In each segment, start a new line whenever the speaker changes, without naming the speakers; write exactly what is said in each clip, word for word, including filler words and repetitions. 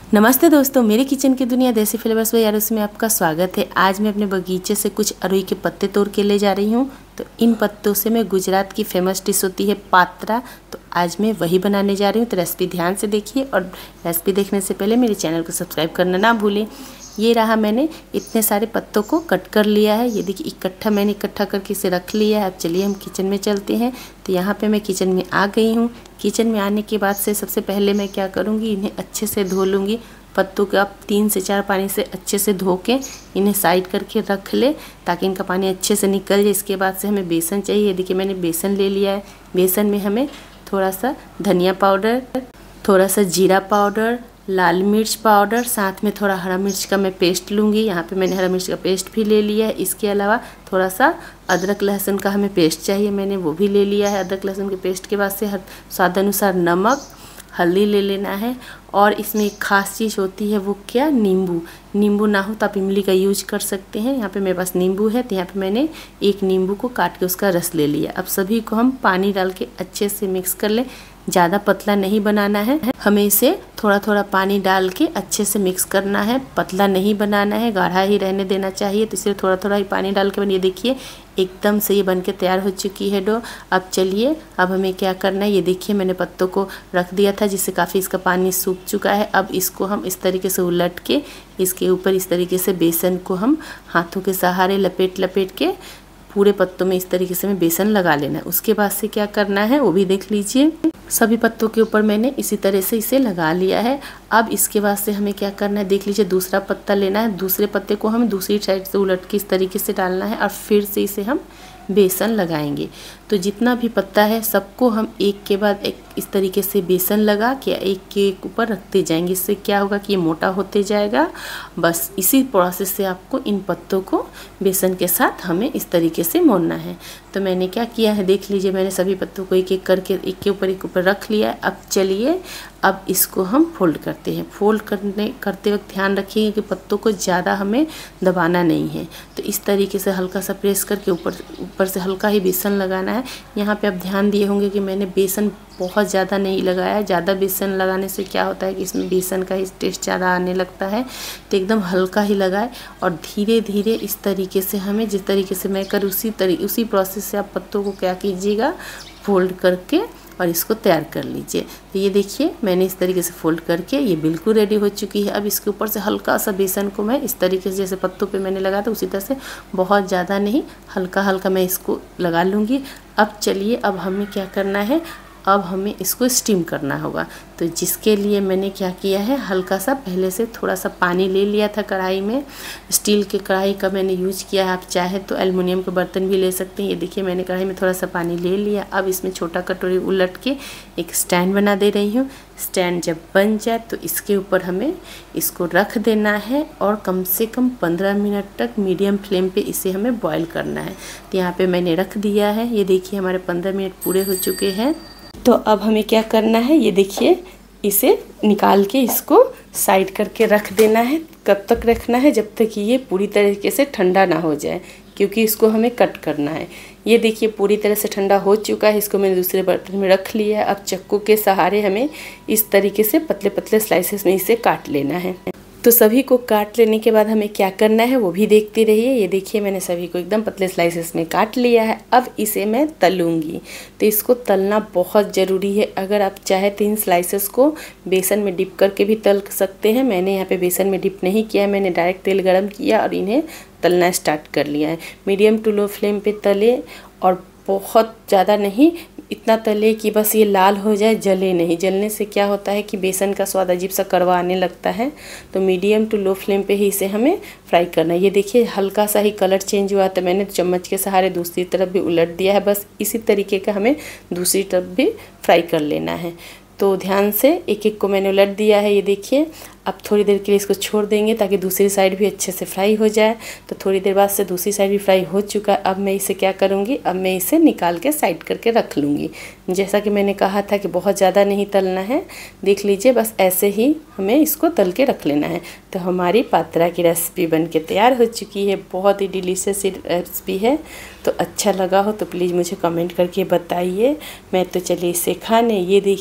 नमस्ते दोस्तों, मेरे किचन की दुनिया देसी फ्लेवर्स में यार उसमें आपका स्वागत है। आज मैं अपने बगीचे से कुछ अरुई के पत्ते तोड़ के ले जा रही हूँ। तो इन पत्तों से मैं गुजरात की फेमस डिश होती है पात्रा, तो आज मैं वही बनाने जा रही हूँ। तो रेसिपी ध्यान से देखिए और रेसिपी देखने से पहले मेरे चैनल को सब्सक्राइब करना ना भूलें। ये रहा, मैंने इतने सारे पत्तों को कट कर लिया है। ये देखिए इकट्ठा मैंने इकट्ठा करके इसे रख लिया है। अब चलिए हम किचन में चलते हैं। तो यहाँ पे मैं किचन में आ गई हूँ। किचन में आने के बाद से सबसे पहले मैं क्या करूँगी, इन्हें अच्छे से धो लूँगी। पत्तों को आप तीन से चार पानी से अच्छे से धो के इन्हें साइड करके रख ले ताकि इनका पानी अच्छे से निकल जाए। इसके बाद से हमें बेसन चाहिए। देखिए मैंने बेसन ले लिया है। बेसन में हमें थोड़ा सा धनिया पाउडर, थोड़ा सा जीरा पाउडर, लाल मिर्च पाउडर, साथ में थोड़ा हरा मिर्च का मैं पेस्ट लूँगी। यहाँ पे मैंने हरा मिर्च का पेस्ट भी ले लिया है। इसके अलावा थोड़ा सा अदरक लहसुन का हमें पेस्ट चाहिए, मैंने वो भी ले लिया है। अदरक लहसुन के पेस्ट के बाद से स्वाद अनुसार नमक, हल्दी ले लेना है। और इसमें एक ख़ास चीज़ होती है, वो क्या, नींबू। नींबू ना हो तो आप इमली का यूज कर सकते हैं। यहाँ पे मेरे पास नींबू है, तो यहाँ पे मैंने एक नींबू को काट के उसका रस ले लिया। अब सभी को हम पानी डाल के अच्छे से मिक्स कर लें। ज़्यादा पतला नहीं बनाना है, हमें इसे थोड़ा थोड़ा पानी डाल के अच्छे से मिक्स करना है। पतला नहीं बनाना है, गाढ़ा ही रहने देना चाहिए। तो इसलिए थोड़ा थोड़ा ही पानी डाल के बनिए। देखिए एकदम से ये बन के तैयार हो चुकी है डो। अब चलिए, अब हमें क्या करना है, ये देखिए मैंने पत्तों को रख दिया था जिससे काफ़ी इसका पानी सूख चुका है। अब इसको हम इस तरीके से उलट के इसके ऊपर इस तरीके से बेसन को हम हाथों के सहारे लपेट लपेट के पूरे पत्तों में इस तरीके से हमें बेसन लगा लेना है। उसके बाद से क्या करना है वो भी देख लीजिए। सभी पत्तों के ऊपर मैंने इसी तरह से इसे लगा लिया है। अब इसके बाद से हमें क्या करना है, देख लीजिए दूसरा पत्ता लेना है। दूसरे पत्ते को हमें दूसरी साइड से उलट के इस तरीके से डालना है और फिर से इसे हम बेसन लगाएंगे। तो जितना भी पत्ता है सबको हम एक के बाद एक इस तरीके से बेसन लगा के एक के एक ऊपर रखते जाएंगे। इससे क्या होगा कि ये मोटा होते जाएगा। बस इसी प्रोसेस से आपको इन पत्तों को बेसन के साथ हमें इस तरीके से मोड़ना है। तो मैंने क्या किया है, देख लीजिए मैंने सभी पत्तों को एक एक करके एक के ऊपर एक ऊपर रख लिया है। अब चलिए, अब इसको हम फोल्ड करते हैं। फोल्ड करने करते वक्त ध्यान रखिए कि पत्तों को ज़्यादा हमें दबाना नहीं है। तो इस तरीके से हल्का सा प्रेस करके ऊपर ऊपर से हल्का ही बेसन लगाना है। यहाँ पे आप ध्यान दिए होंगे कि मैंने बेसन बहुत ज़्यादा नहीं लगाया। ज़्यादा बेसन लगाने से क्या होता है कि इसमें बेसन का ही टेस्ट ज़्यादा आने लगता है। तो एकदम हल्का ही लगाए और धीरे धीरे इस तरीके से हमें, जिस तरीके से मैं कर उसी तरीके उसी प्रोसेस से आप पत्तों को क्या कीजिएगा, फोल्ड करके और इसको तैयार कर लीजिए। तो ये देखिए मैंने इस तरीके से फोल्ड करके ये बिल्कुल रेडी हो चुकी है। अब इसके ऊपर से हल्का सा बेसन को मैं इस तरीके से जैसे पत्तों पे मैंने लगाया था उसी तरह से, बहुत ज़्यादा नहीं, हल्का हल्का मैं इसको लगा लूँगी। अब चलिए, अब हमें क्या करना है, अब हमें इसको स्टीम करना होगा। तो जिसके लिए मैंने क्या किया है, हल्का सा पहले से थोड़ा सा पानी ले लिया था कढ़ाई में। स्टील के कढ़ाई का मैंने यूज किया है, आप चाहे तो एल्युमिनियम के बर्तन भी ले सकते हैं। ये देखिए मैंने कढ़ाई में थोड़ा सा पानी ले लिया। अब इसमें छोटा कटोरी उलट के एक स्टैंड बना दे रही हूँ। स्टैंड जब बन जाए तो इसके ऊपर हमें इसको रख देना है और कम से कम पंद्रह मिनट तक मीडियम फ्लेम पे इसे हमें बॉईल करना है। तो यहाँ पे मैंने रख दिया है। ये देखिए हमारे पंद्रह मिनट पूरे हो चुके हैं। तो अब हमें क्या करना है, ये देखिए इसे निकाल के इसको साइड करके रख देना है। कब तक रखना है, जब तक कि ये पूरी तरीके से ठंडा ना हो जाए, क्योंकि इसको हमें कट करना है। ये देखिए पूरी तरह से ठंडा हो चुका है। इसको मैंने दूसरे बर्तन में रख लिया है। अब चाकू के सहारे हमें इस तरीके से पतले पतले स्लाइसेस में इसे काट लेना है। तो सभी को काट लेने के बाद हमें क्या करना है वो भी देखते रहिए। ये देखिए मैंने सभी को एकदम पतले स्लाइसेस में काट लिया है। अब इसे मैं तलूँगी। तो इसको तलना बहुत ज़रूरी है। अगर आप चाहे तो इन स्लाइसेस को बेसन में डिप करके भी तल सकते हैं। मैंने यहाँ पे बेसन में डिप नहीं किया है, मैंने डायरेक्ट तेल गरम किया और इन्हें तलना स्टार्ट कर लिया है। मीडियम टू लो फ्लेम पे तले और बहुत ज़्यादा नहीं, इतना तले कि बस ये लाल हो जाए, जले नहीं। जलने से क्या होता है कि बेसन का स्वाद अजीब सा कड़वा आने लगता है। तो मीडियम टू लो फ्लेम पे ही इसे हमें फ्राई करना है। ये देखिए हल्का सा ही कलर चेंज हुआ तो मैंने चम्मच के सहारे दूसरी तरफ भी उलट दिया है। बस इसी तरीके का हमें दूसरी तरफ भी फ्राई कर लेना है। तो ध्यान से एक एक को मैंने उलट दिया है। ये देखिए अब थोड़ी देर के लिए इसको छोड़ देंगे ताकि दूसरी साइड भी अच्छे से फ्राई हो जाए। तो थोड़ी देर बाद से दूसरी साइड भी फ्राई हो चुका है। अब मैं इसे क्या करूँगी, अब मैं इसे निकाल के साइड करके रख लूँगी। जैसा कि मैंने कहा था कि बहुत ज़्यादा नहीं तलना है। देख लीजिए बस ऐसे ही हमें इसको तल के रख लेना है। तो हमारी पात्रा की रेसिपी बन के तैयार हो चुकी है। बहुत ही डिलीशियस रेसिपी है। तो अच्छा लगा हो तो प्लीज़ मुझे कमेंट करके बताइए। मैं तो चलिए इसे खाने, ये देखिए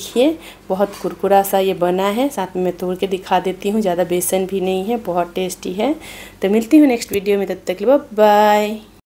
बहुत कुरकुरा सा ये बना है। साथ में मैं तोड़ के दिखा देती हूँ, ज़्यादा बेसन भी नहीं है, बहुत टेस्टी है। तो मिलती हूँ नेक्स्ट वीडियो में, तब तक के लिए बाय।